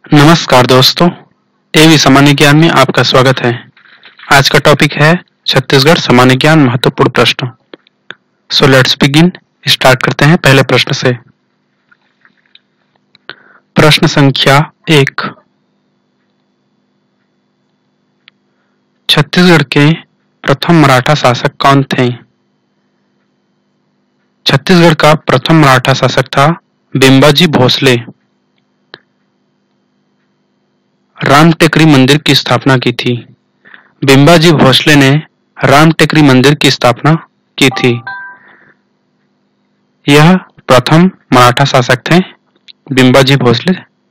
नमस्कार दोस्तों, एवी सामान्य ज्ञान में आपका स्वागत है। आज का टॉपिक है छत्तीसगढ़ सामान्य ज्ञान महत्वपूर्ण प्रश्न। So let's begin. स्टार्ट करते हैं पहले प्रश्न से। प्रश्न संख्या 1। छत्तीसगढ़ के प्रथम मराठा शासक कौन थे? छत्तीसगढ़ का प्रथम मराठा शासक था बिम्बाजी भोसले। राम टेकरी मंदिर की स्थापना की थी। बिम्बाजी भोसले ने राम टेकरी मंदिर की स्थापना की थी। यह प्रथम मराठा शासक थे बिम्बाजी भोसले।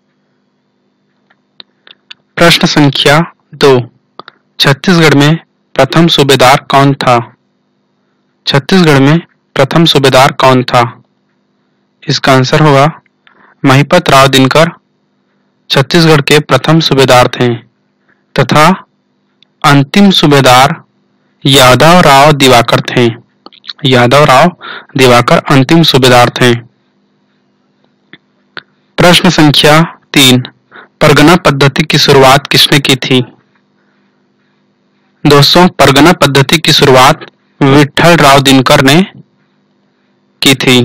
प्रश्न संख्या 2। छत्तीसगढ़ में प्रथम सूबेदार कौन था? छत्तीसगढ़ में प्रथम सूबेदार कौन था? इसका आंसर होगा महिपत राव दिनकर छत्तीसगढ़ के प्रथम सूबेदार थे तथा अंतिम सूबेदार यादव राव दिवाकर थे। यादव राव दिवाकर अंतिम सूबेदार थे। प्रश्न संख्या 3। परगना पद्धति की शुरुआत किसने की थी? दोस्तों, परगना पद्धति की शुरुआत विठल राव दिनकर ने की थी।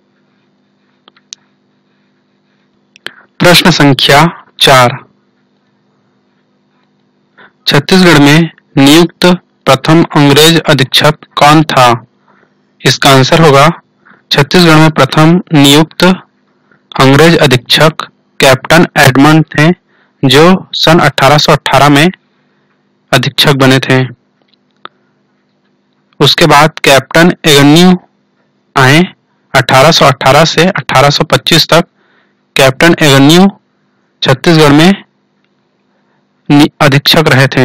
प्रश्न संख्या 4। छत्तीसगढ़ में नियुक्त प्रथम अंग्रेज अधीक्षक कौन था? इसका आंसर होगा छत्तीसगढ़ में प्रथम नियुक्त अंग्रेज अधीक्षक कैप्टन एडमंड थे, जो सन 1818 में अधीक्षक बने थे। उसके बाद कैप्टन एगन्यू आए। 1818 से 1825 तक कैप्टन एगन्यू छत्तीसगढ़ में अधीक्षक रहे थे।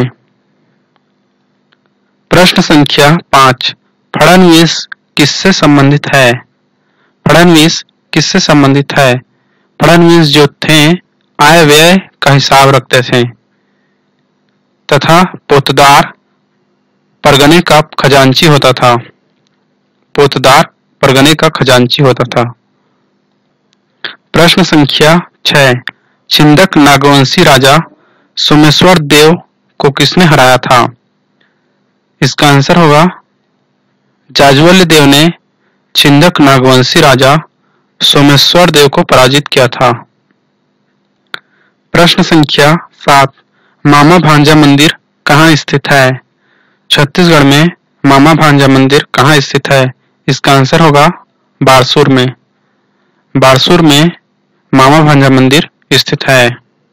प्रश्न संख्या 5। फडणवीस किससे संबंधित है? फडणवीस किससे संबंधित है? फडणवीस जो थे आय व्यय का हिसाब रखते थे तथा पोतदार परगने का खजांची होता था। पोतदार परगने का खजांची होता था। प्रश्न संख्या 6। छिंदक नागवंशी राजा सोमेश्वर देव को किसने हराया था? इसका आंसर होगा जाज्वल्य देव ने छिंदक नागवंशी राजा सोमेश्वर देव को पराजित किया था। प्रश्न संख्या 7। मामा भांजा मंदिर कहाँ स्थित है? छत्तीसगढ़ में मामा भांजा मंदिर कहाँ स्थित है? इसका आंसर होगा बारसूर में। बारसूर में मामा भांजा मंदिर स्थित है।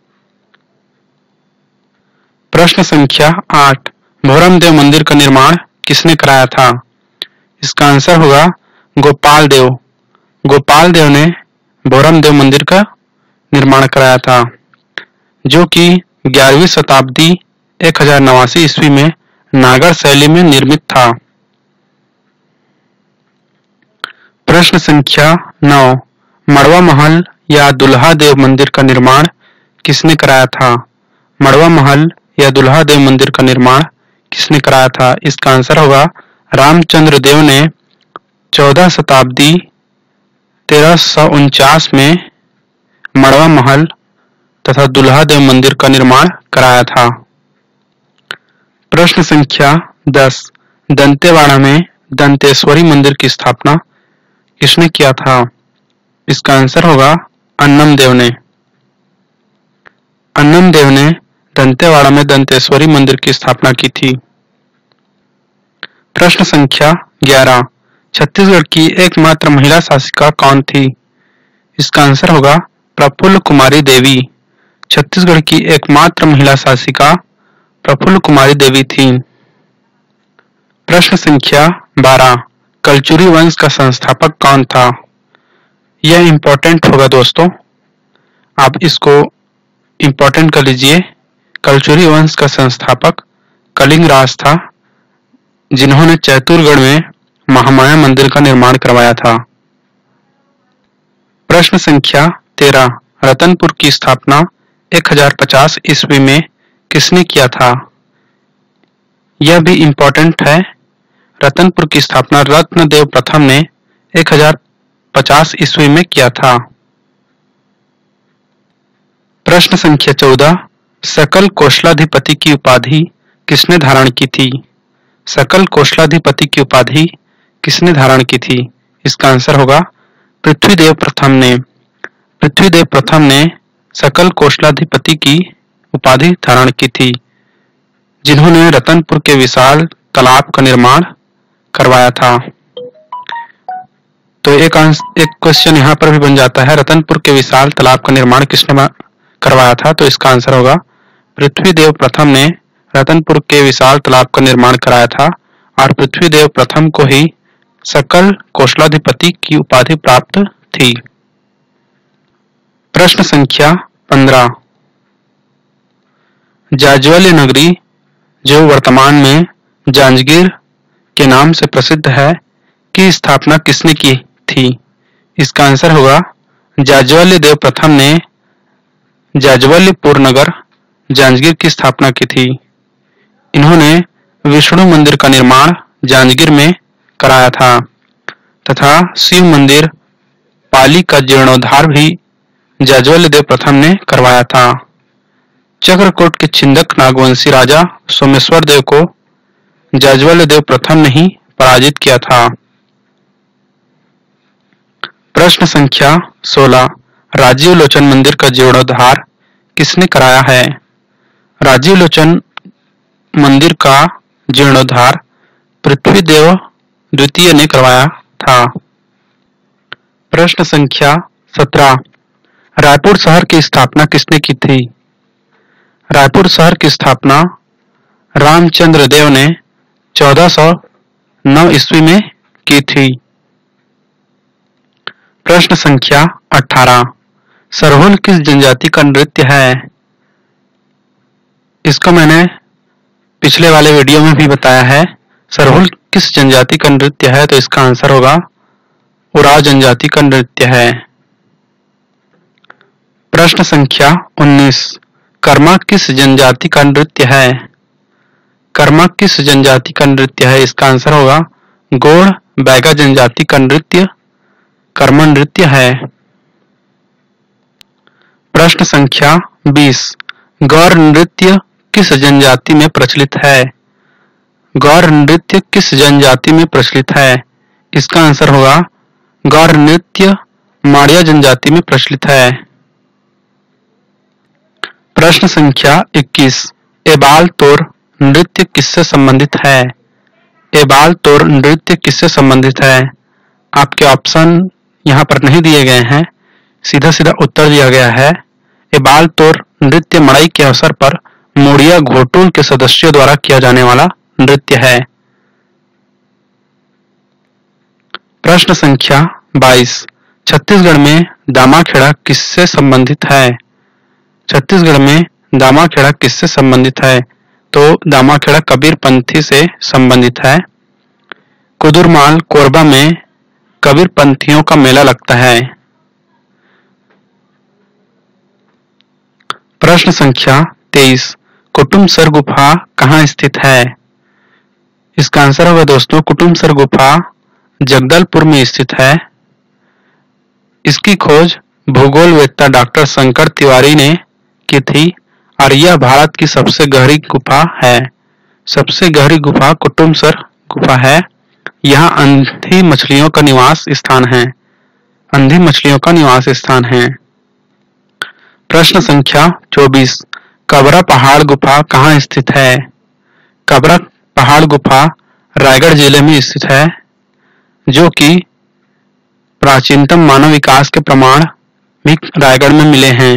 प्रश्न संख्या 8। भोरम देव मंदिर का निर्माण किसने कराया था? इसका आंसर होगा गोपाल देव। गोपाल देव ने भोरम देव मंदिर का निर्माण कराया था, जो कि 11वीं शताब्दी 1089 ईस्वी में नागर शैली में निर्मित था। प्रश्न संख्या 9। मड़वा महल या दुल्हा देव मंदिर का निर्माण किसने कराया था? मड़वा महल या दुल्हा देव मंदिर का निर्माण किसने कराया था? इसका आंसर होगा रामचंद्र देव ने 14 शताब्दी 1349 में मड़वा महल तथा दुल्हा देव मंदिर का निर्माण कराया था। प्रश्न संख्या 10। दंतेवाड़ा में दंतेश्वरी मंदिर की स्थापना किसने किया था? इसका आंसर होगा अन्नम देव ने। अन्नम देव ने दंतेवाड़ा में दंतेश्वरी मंदिर की स्थापना की थी। प्रश्न संख्या 11। छत्तीसगढ़ की एकमात्र महिला शासिका कौन थी? इसका आंसर होगा प्रफुल्ल कुमारी देवी। छत्तीसगढ़ की एकमात्र महिला शासिका प्रफुल्ल कुमारी देवी थी। प्रश्न संख्या 12। कलचुरी वंश का संस्थापक कौन था? यह इंपॉर्टेंट होगा दोस्तों, आप इसको इंपॉर्टेंट कर लीजिए। कलचुरी वंश का संस्थापक कलिंग राज था, जिन्होंने चैतुरगढ़ में महामाया मंदिर का निर्माण करवाया था। प्रश्न संख्या 13। रतनपुर की स्थापना 1050 ईस्वी में किसने किया था? यह भी इंपॉर्टेंट है। रतनपुर की स्थापना रत्नदेव प्रथम ने 1050 ईस्वी में किया था। प्रश्न संख्या 14। सकल कौशलाधिपति की उपाधि किसने धारण की थी? सकल कौशलाधिपति की उपाधि किसने धारण की थी? इसका आंसर होगा पृथ्वीदेव प्रथम ने। पृथ्वीदेव प्रथम ने सकल कौशलाधिपति की उपाधि धारण की थी, जिन्होंने रतनपुर के विशाल तालाब का निर्माण करवाया था। तो एक क्वेश्चन यहाँ पर भी बन जाता है, रतनपुर के विशाल तालाब का निर्माण किसने करवाया था? तो इसका आंसर होगा पृथ्वीदेव प्रथम ने रतनपुर के विशाल तालाब का निर्माण कराया था और पृथ्वीदेव प्रथम को ही सकल कौशलाधिपति की उपाधि प्राप्त थी। प्रश्न संख्या 15। जाज्वल्य नगरी, जो वर्तमान में जांजगीर के नाम से प्रसिद्ध है, की स्थापना किसने की थी? इसका आंसर होगा जाज्वल्य देव प्रथम ने जाज्वल्यपुर नगर जांजगीर की स्थापना की थी। इन्होंने विष्णु मंदिर का निर्माण जांजगीर में कराया था तथा शिव मंदिर पाली का जीर्णोद्धार भी जाज्वल्य देव प्रथम ने करवाया था। चक्रकोट के छिंदक नागवंशी राजा सोमेश्वर देव को जाज्वल्य देव प्रथम ने ही पराजित किया था। प्रश्न संख्या 16। राजीव लोचन मंदिर का जीर्णोद्धार किसने कराया है? राजीव लोचन मंदिर का जीर्णोद्धार पृथ्वीदेव द्वितीय ने करवाया था। प्रश्न संख्या 17। रायपुर शहर की स्थापना किसने की थी? रायपुर शहर की स्थापना रामचंद्र देव ने 1409 ईस्वी में की थी। प्रश्न संख्या 18। सरहुल किस जनजाति का नृत्य है? इसको मैंने पिछले वाले वीडियो में भी बताया है। सरहुल किस जनजाति का नृत्य है? तो इसका आंसर होगा उराव जनजाति का नृत्य है। प्रश्न संख्या 19। कर्मा किस जनजाति का नृत्य है? कर्मा किस जनजाति का नृत्य है? इसका आंसर होगा गोंड बैगा जनजाति का नृत्य कर्मा नृत्य है। प्रश्न संख्या 20। गौर नृत्य किस जनजाति में प्रचलित है? गौर नृत्य किस जनजाति में प्रचलित है? इसका आंसर होगा गौर नृत्य माड़िया जनजाति में प्रचलित है। प्रश्न संख्या 21। एबाल तोर नृत्य किससे संबंधित है? एबाल तोर नृत्य किससे संबंधित है? आपके ऑप्शन यहाँ पर नहीं दिए गए हैं, सीधा सीधा उत्तर दिया गया है। एबाल तोर नृत्य मड़ई के अवसर पर मोड़िया घोटुल के सदस्यों द्वारा किया जाने वाला नृत्य है। प्रश्न संख्या 22। छत्तीसगढ़ में दामाखेड़ा किससे संबंधित है? छत्तीसगढ़ में दामाखेड़ा किससे संबंधित है? तो दामाखेड़ा कबीरपंथी से संबंधित है। कुदुरमाल कोरबा में कबीरपंथियों का मेला लगता है। प्रश्न संख्या 23। कुटुमसर गुफा कहाँ स्थित है? इसका आंसर होगा दोस्तों कुटुमसर गुफा जगदलपुर में स्थित है। इसकी खोज भूगोलवेत्ता डॉक्टर शंकर तिवारी ने की थी और यह भारत की सबसे गहरी गुफा है। सबसे गहरी गुफा कुटुमसर गुफा है। यहाँ अंधी मछलियों का निवास स्थान है। अंधी मछलियों का निवास स्थान है। प्रश्न संख्या 24। कबरा पहाड़ गुफा कहाँ स्थित है? कबरा पहाड़ गुफा रायगढ़ जिले में स्थित है, जो कि प्राचीनतम मानव विकास के प्रमाण भी रायगढ़ में मिले हैं।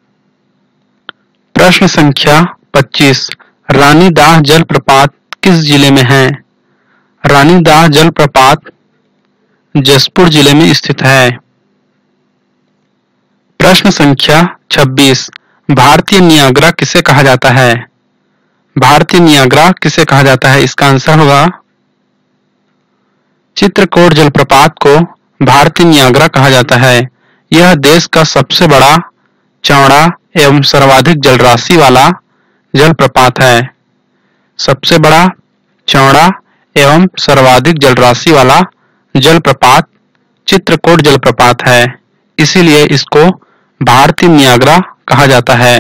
प्रश्न संख्या 25। रानी दाह जलप्रपात किस जिले में है? रानी दाह जलप्रपात जसपुर जिले में स्थित है। प्रश्न संख्या 26। भारतीय नियाग्रा किसे कहा जाता है? भारतीय नियाग्रा किसे कहा जाता है? इसका आंसर होगा चित्रकोट जलप्रपात को भारतीय नियाग्रा कहा जाता है। यह देश का सबसे बड़ा, चौड़ा एवं सर्वाधिक जलराशि वाला जलप्रपात है। सबसे बड़ा, चौड़ा एवं सर्वाधिक जलराशि वाला जलप्रपात चित्रकोट जलप्रपात है। इसीलिए इसको भारतीय नियाग्रा कहा जाता है।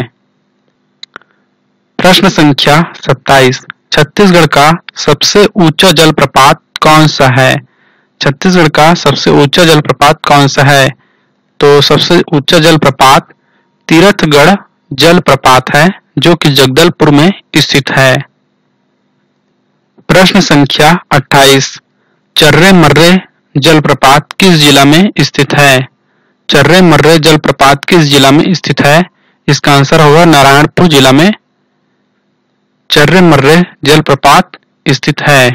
प्रश्न संख्या 27। छत्तीसगढ़ का सबसे ऊंचा जलप्रपात कौन सा है? छत्तीसगढ़ का सबसे ऊंचा जलप्रपात कौन सा है? तो सबसे ऊंचा जलप्रपात तीरथगढ़ जलप्रपात है, जो कि जगदलपुर में स्थित है। प्रश्न संख्या 28। चर्रे मर्रे जलप्रपात किस जिला में स्थित है? चर्रे मर्रे जलप्रपात किस जिला में स्थित है? इसका आंसर होगा नारायणपुर जिला में चर्रे मर्रे जलप्रपात स्थित है।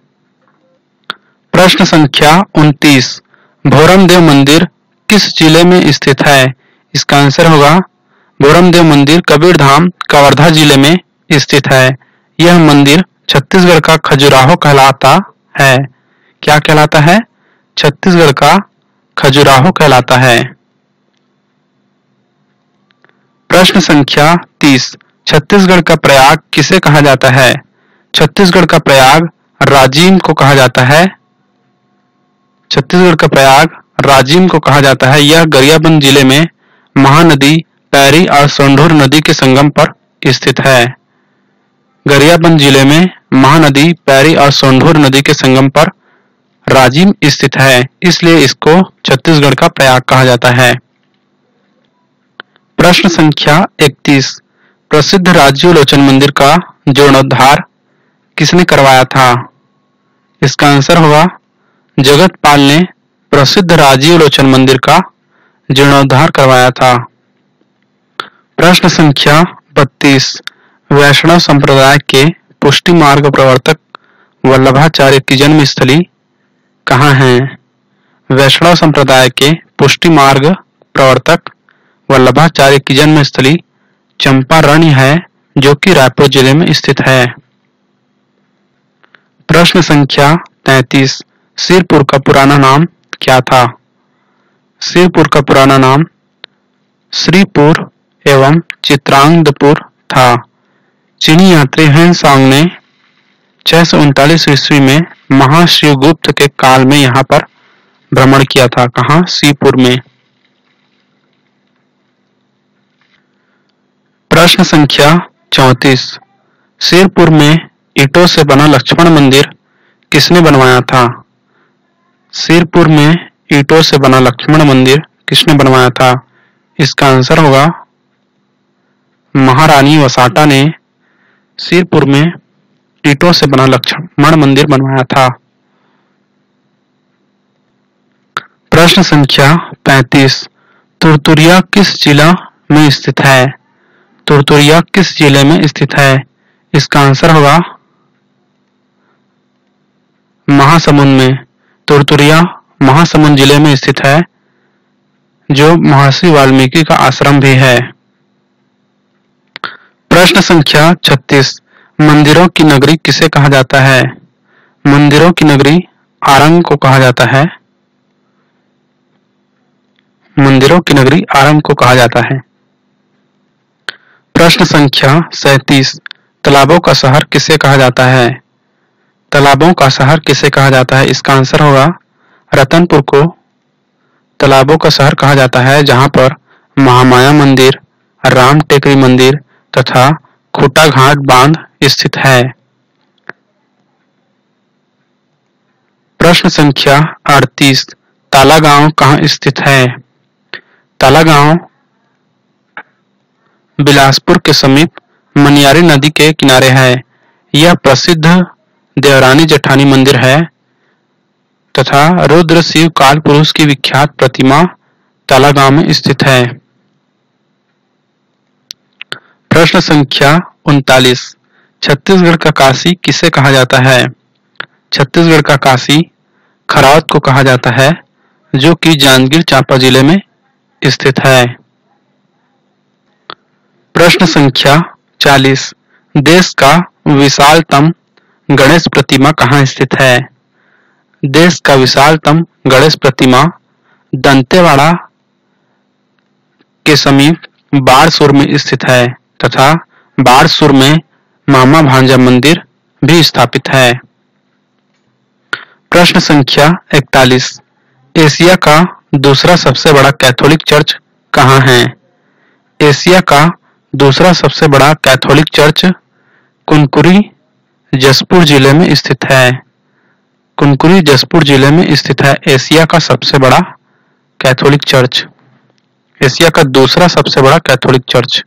प्रश्न संख्या 29। भोरमदेव मंदिर किस जिले में स्थित है? इसका आंसर होगा भोरमदेव मंदिर कबीरधाम कवर्धा जिले में स्थित है। यह मंदिर छत्तीसगढ़ का खजुराहो कहलाता है। क्या कहलाता है? छत्तीसगढ़ का खजुराहो कहलाता है। प्रश्न संख्या 30। छत्तीसगढ़ का प्रयाग किसे कहा जाता है? छत्तीसगढ़ का प्रयाग राजिम को कहा जाता है। छत्तीसगढ़ का प्रयाग राजिम को कहा जाता है। यह गरियाबंद जिले में महानदी पैरी और सोंढूर नदी के संगम पर स्थित है। गरियाबंद जिले में महानदी पैरी और सोंढूर नदी के संगम पर राजिम स्थित है, इसलिए इसको छत्तीसगढ़ का प्रयाग कहा जाता है। प्रश्न संख्या 31। प्रसिद्ध राजीवलोचन मंदिर का जीर्णोद्धार किसने करवाया था? इसका आंसर होगा जगतपाल ने प्रसिद्ध राजीवलोचन मंदिर का जीर्णोद्धार करवाया था। प्रश्न संख्या 32। वैष्णव संप्रदाय के पुष्टि मार्ग प्रवर्तक वल्लभाचार्य की जन्मस्थली कहाँ है? वैष्णव संप्रदाय के पुष्टि मार्ग प्रवर्तक वल्लभाचार्य की जन्मस्थली चंपारण्य है, जो कि रायपुर जिले में स्थित है। प्रश्न संख्या 33। सिरपुर का पुराना नाम क्या था? सिरपुर का पुराना नाम श्रीपुर एवं चित्रांगदपुर था। चीनी यात्री हेनसांग ने 639 ईस्वी में महाशिवगुप्त के काल में यहाँ पर भ्रमण किया था। कहाँ? सिरपुर में। प्रश्न संख्या 34। सिरपुर में ईंटों से बना लक्ष्मण मंदिर किसने बनवाया था? सिरपुर में ईंटों से बना लक्ष्मण मंदिर किसने बनवाया था? इसका आंसर होगा महारानी वसाटा ने सिरपुर में ईंटों से बना लक्ष्मण मंदिर बनवाया था। प्रश्न संख्या 35। तुरतुरिया किस जिला में स्थित है? तुरतुरिया किस जिले में स्थित है? इसका आंसर होगा महासमुंद में। तुरतुरिया महासमुंद जिले में स्थित है, जो महर्षि वाल्मीकि का आश्रम भी है। प्रश्न संख्या 36। मंदिरों की नगरी किसे कहा जाता है? मंदिरों की नगरी आरंग को कहा जाता है। मंदिरों की नगरी आरंग को कहा जाता है। प्रश्न संख्या 37। तालाबों का शहर किसे कहा जाता है? तालाबों का शहर किसे कहा जाता है? इसका आंसर होगा रतनपुर को तालाबों का शहर कहा जाता है, जहां पर महामाया मंदिर, राम टेकरी मंदिर तथा खूटा घाट बांध स्थित है। प्रश्न संख्या 38। ताला गांव कहाँ स्थित है? ताला गांव बिलासपुर के समीप मनियारी नदी के किनारे है। यह प्रसिद्ध देवरानी जेठानी मंदिर है तथा रुद्र शिव काल पुरुष की विख्यात प्रतिमा ताला गांव में स्थित है। प्रश्न संख्या 39। छत्तीसगढ़ का काशी किसे कहा जाता है? छत्तीसगढ़ का काशी खरावत को कहा जाता है, जो कि जांजगीर चांपा जिले में स्थित है। प्रश्न संख्या 40। देश का विशालतम गणेश प्रतिमा कहाँ स्थित है? देश का विशालतम गणेश प्रतिमा दंतेवाड़ा के समीप बारसूर में स्थित है तथा बारसूर में मामा भांजा मंदिर भी स्थापित है। प्रश्न संख्या 41। एशिया का दूसरा सबसे बड़ा कैथोलिक चर्च कहाँ है? एशिया का दूसरा सबसे बड़ा कैथोलिक चर्च कुनकुरी जसपुर जिले में स्थित है। कुनकुरी जसपुर जिले में स्थित है एशिया का सबसे बड़ा कैथोलिक चर्च। एशिया का दूसरा सबसे बड़ा कैथोलिक चर्च।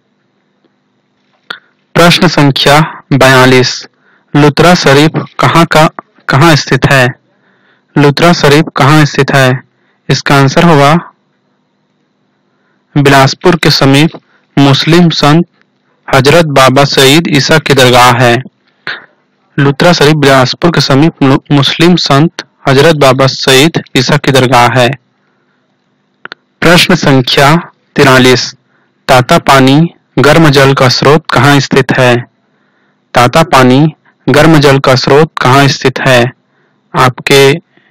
प्रश्न संख्या 42। लुत्रा शरीफ कहाँ स्थित है? लुत्रा शरीफ कहाँ स्थित है? इसका आंसर होगा बिलासपुर के समीप मुस्लिम संत हजरत बाबा सईद ईसा की दरगाह है। लुत्रा शरीफ बिलासपुर के समीप मुस्लिम संत हजरत बाबा सईद ईसा की दरगाह है। प्रश्न संख्या 43। ताता पानी गर्म जल का स्रोत कहाँ स्थित है? ताता पानी गर्म जल का स्रोत कहाँ स्थित है? आपके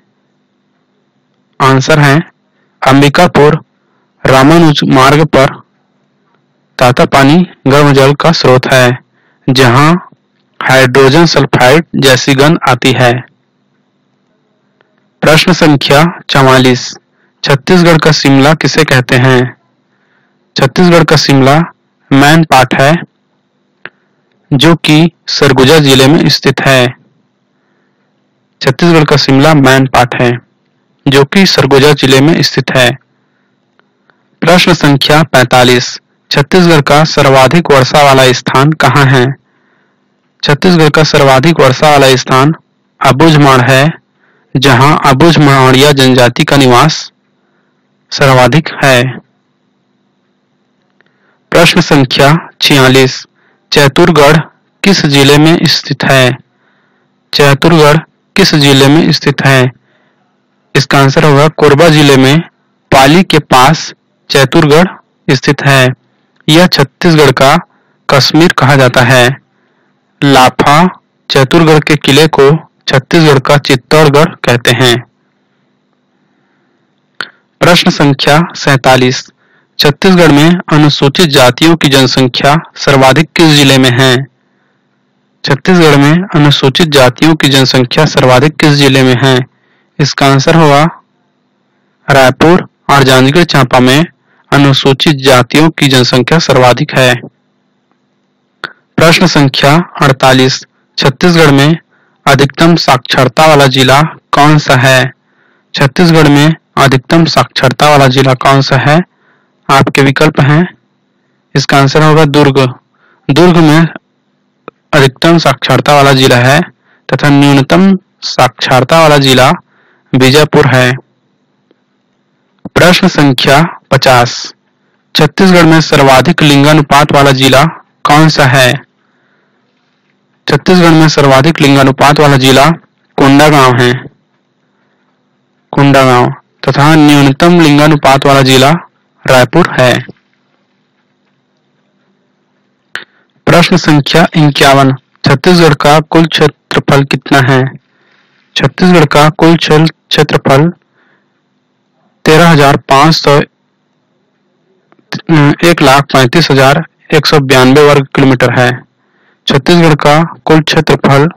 आंसर हैं अंबिकापुर रामानुज मार्ग पर ताता पानी गर्म जल का स्रोत है, जहां हाइड्रोजन सल्फाइड जैसी गंध आती है। प्रश्न संख्या 44। छत्तीसगढ़ का शिमला किसे कहते हैं? छत्तीसगढ़ का शिमला मैन पाट है, जो कि सरगुजा जिले में स्थित है। छत्तीसगढ़ का शिमला मैन पाट है, जो कि सरगुजा जिले में स्थित है। प्रश्न संख्या 45। छत्तीसगढ़ का सर्वाधिक वर्षा वाला स्थान कहाँ है? छत्तीसगढ़ का सर्वाधिक वर्षा वाला स्थान अबुझमाड़ है, जहां अबुझमाड़िया जनजाति का निवास सर्वाधिक है। प्रश्न संख्या 46। चैतुरगढ़ किस जिले में स्थित है? चैतुरगढ़ किस जिले में स्थित है? इसका आंसर होगा कोरबा जिले में पाली के पास चैतुरगढ़ स्थित है। यह छत्तीसगढ़ का कश्मीर कहा जाता है। लाफा चैतुरगढ़ के किले को छत्तीसगढ़ का चित्तौड़गढ़ कहते हैं। प्रश्न संख्या 47। छत्तीसगढ़ में अनुसूचित जातियों की जनसंख्या सर्वाधिक किस जिले में है? छत्तीसगढ़ में अनुसूचित जातियों की जनसंख्या सर्वाधिक किस जिले में है? इसका आंसर होगा रायपुर और जांजगीर चांपा में अनुसूचित जातियों की जनसंख्या सर्वाधिक है। प्रश्न संख्या 48। छत्तीसगढ़ में अधिकतम साक्षरता वाला जिला कौन सा है? छत्तीसगढ़ में अधिकतम साक्षरता वाला जिला कौन सा है? आपके विकल्प हैं। इसका आंसर होगा दुर्ग। दुर्ग में अधिकतम साक्षरता वाला जिला है तथा न्यूनतम साक्षरता वाला जिला बीजापुर है। प्रश्न संख्या 50। छत्तीसगढ़ में सर्वाधिक लिंगानुपात वाला जिला कौन सा है? छत्तीसगढ़ में सर्वाधिक लिंगानुपात वाला जिला कोंडागांव है, कोंडागांव, तथा न्यूनतम लिंगानुपात वाला जिला रायपुर है। प्रश्न संख्या 51। छत्तीसगढ़ का कुल क्षेत्रफल कितना है? छत्तीसगढ़ का कुल क्षेत्रफल 1,35,192 वर्ग किलोमीटर है। छत्तीसगढ़ का कुल क्षेत्रफल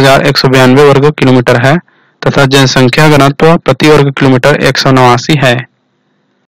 1,35,192 वर्ग किलोमीटर है तथा जनसंख्या घनत्व प्रति वर्ग किलोमीटर 189 है।